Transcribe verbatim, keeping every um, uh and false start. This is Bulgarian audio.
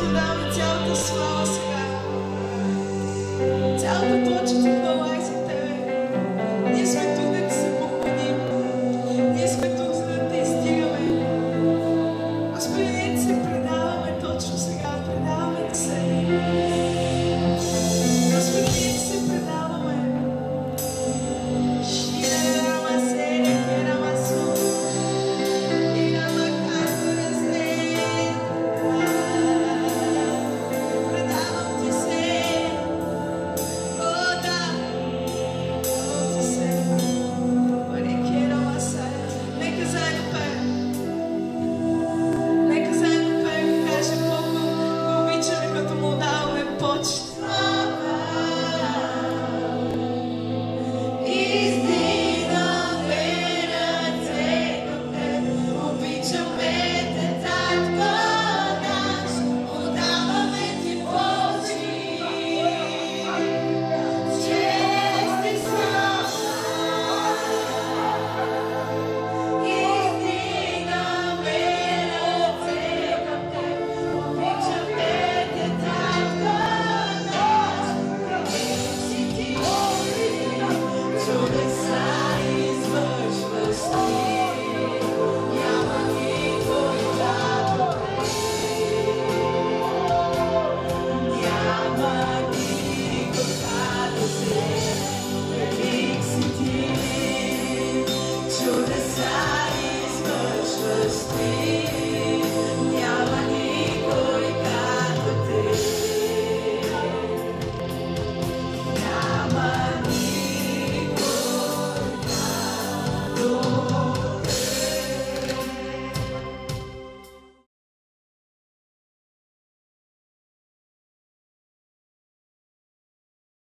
даваме цялата слава сега. Цялата почет и хвала е за Тебе. Ние сме тук да Ти се поклоним. Ние сме тук, за да Те издигаме. Господи, ние Ти се предаваме точно сега. Предаваме Ти се. Господи, ние Ти се предаваме. To the side.